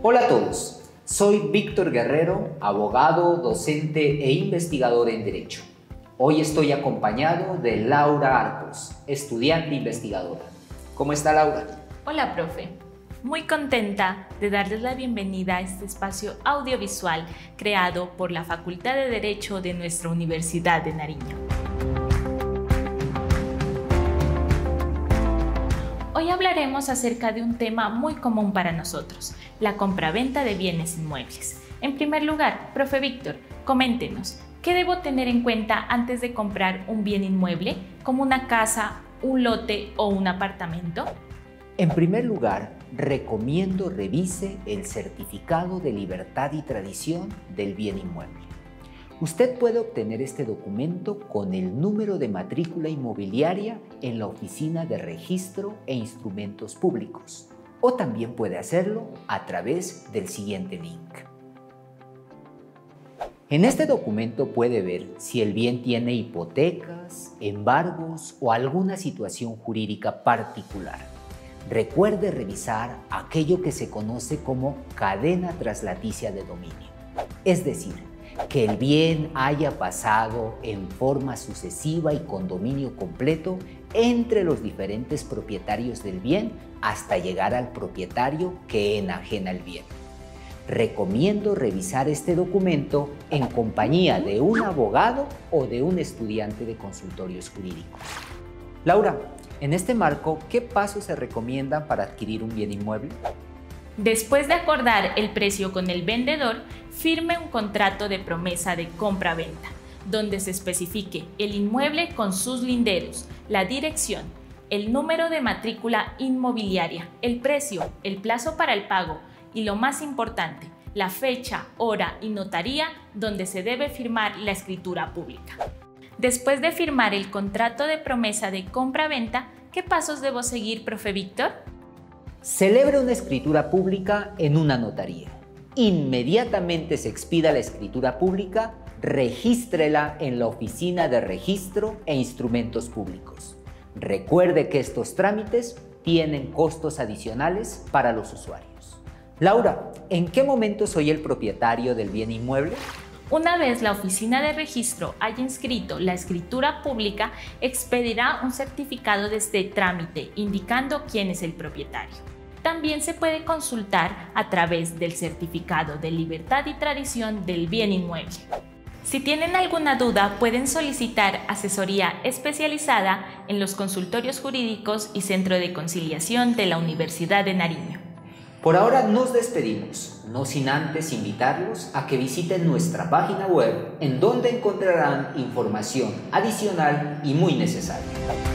Hola a todos, soy Víctor Guerrero, abogado, docente e investigador en Derecho. Hoy estoy acompañado de Laura Arcos, estudiante investigadora. ¿Cómo está Laura? Hola, profe. Muy contenta de darles la bienvenida a este espacio audiovisual creado por la Facultad de Derecho de nuestra Universidad de Nariño. Hoy hablaremos acerca de un tema muy común para nosotros, la compraventa de bienes inmuebles. En primer lugar, profe Víctor, coméntenos, ¿qué debo tener en cuenta antes de comprar un bien inmueble, como una casa, un lote o un apartamento? En primer lugar, recomiendo revise el certificado de libertad y tradición del bien inmueble. Usted puede obtener este documento con el número de matrícula inmobiliaria en la Oficina de Registro e Instrumentos Públicos, o también puede hacerlo a través del siguiente link. En este documento puede ver si el bien tiene hipotecas, embargos o alguna situación jurídica particular. Recuerde revisar aquello que se conoce como cadena traslaticia de dominio, es decir, que el bien haya pasado en forma sucesiva y con dominio completo entre los diferentes propietarios del bien hasta llegar al propietario que enajena el bien. Recomiendo revisar este documento en compañía de un abogado o de un estudiante de consultorios jurídicos. Laura, en este marco, ¿qué pasos se recomiendan para adquirir un bien inmueble? Después de acordar el precio con el vendedor, firme un contrato de promesa de compra-venta, donde se especifique el inmueble con sus linderos, la dirección, el número de matrícula inmobiliaria, el precio, el plazo para el pago y, lo más importante, la fecha, hora y notaría donde se debe firmar la escritura pública. Después de firmar el contrato de promesa de compra-venta, ¿qué pasos debo seguir, profe Víctor? Celebre una escritura pública en una notaría. Inmediatamente se expida la escritura pública, regístrela en la Oficina de Registro e Instrumentos Públicos. Recuerde que estos trámites tienen costos adicionales para los usuarios. Laura, ¿en qué momento soy el propietario del bien inmueble? Una vez la Oficina de Registro haya inscrito la escritura pública, expedirá un certificado de este trámite indicando quién es el propietario. También se puede consultar a través del certificado de libertad y tradición del bien inmueble. Si tienen alguna duda, pueden solicitar asesoría especializada en los consultorios jurídicos y Centro de Conciliación de la Universidad de Nariño. Por ahora nos despedimos, no sin antes invitarlos a que visiten nuestra página web, en donde encontrarán información adicional y muy necesaria.